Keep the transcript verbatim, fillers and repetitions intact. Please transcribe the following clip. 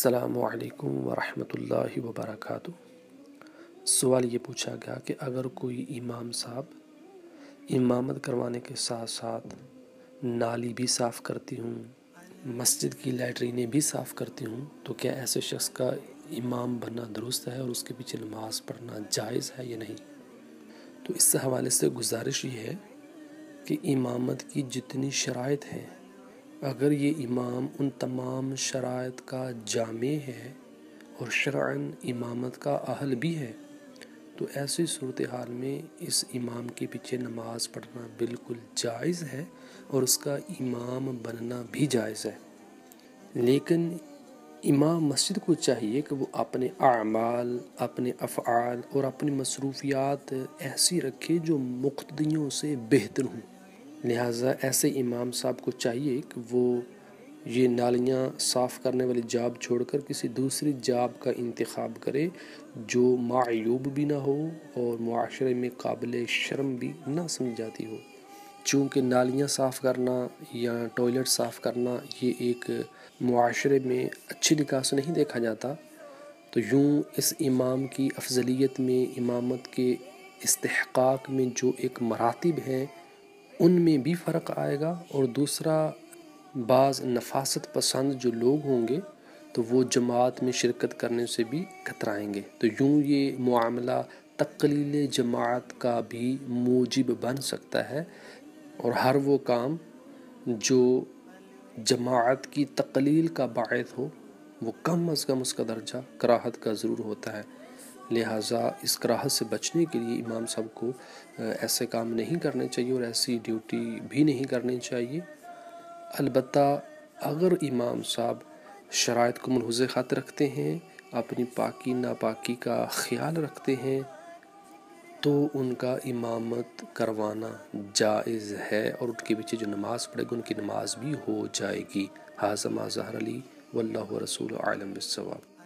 السلام علیکم ورحمۃ اللہ وبرکاتہ۔ سوال یہ پوچھا گیا کہ اگر کوئی امام صاحب امامت کروانے کے ساتھ ساتھ نالی بھی صاف کرتی ہوں، مسجد کی لیٹرینیں بھی صاف کرتی ہوں، تو کیا ایسے شخص کا امام بننا درست ہے اور اس کے پیچھے نماز پڑھنا جائز ہے یا نہیں؟ تو اس حوالے سے گزارش یہ ہے کہ امامت کی جتنی شرائط ہیں، اگر یہ امام ان تمام شرائط کا جامع ہے اور شرعاً امامت کا اہل بھی ہے، تو ایسی صورتحال میں اس امام کے پیچھے نماز پڑھنا بالکل جائز ہے اور اس کا امام بننا بھی جائز ہے۔ لیکن امام مسجد کو چاہیے کہ وہ اپنے اعمال، اپنے افعال اور اپنی مصروفیات ایسی رکھے جو مقتدیوں سے بہتر ہوں۔ لہٰذا ایسے امام صاحب کو چاہیے کہ وہ یہ نالیاں صاف کرنے والی جاب چھوڑ کر کسی دوسری جاب کا انتخاب کرے جو معیوب بھی نہ ہو اور معاشرے میں قابل شرم بھی نہ سمجھ جاتی ہو۔ چونکہ نالیاں صاف کرنا یا ٹوائلٹ صاف کرنا یہ ایک معاشرے میں اچھی نگاہ سے نہیں دیکھا جاتا، تو یوں اس امام کی افضلیت میں، امامت کے استحقاق میں جو ایک مراتب ہیں ان میں بھی فرق آئے گا، اور دوسرا بعض نفاست پسند جو لوگ ہوں گے تو وہ جماعت میں شرکت کرنے سے بھی کترائیں گے، تو یوں یہ معاملہ تقلیل جماعت کا بھی موجب بن سکتا ہے، اور ہر وہ کام جو جماعت کی تقلیل کا باعث ہو وہ کم از کم اس کا درجہ کراہت کا ضرور ہوتا ہے۔ لہٰذا اس کراہت سے بچنے کے لیے امام صاحب کو ایسے کام نہیں کرنے چاہیے اور ایسی ڈیوٹی بھی نہیں کرنی چاہیے۔ البتہ اگر امام صاحب شرائط کو ملحوظ خط رکھتے ہیں، اپنی پاکی ناپاکی کا خیال رکھتے ہیں، تو ان کا امامت کروانا جائز ہے اور ان کے پیچھے جو نماز پڑھے گا ان کی نماز بھی ہو جائے گی۔ ھذا ما ظہر لی واللہ ورسولہ اعلم بالصواب۔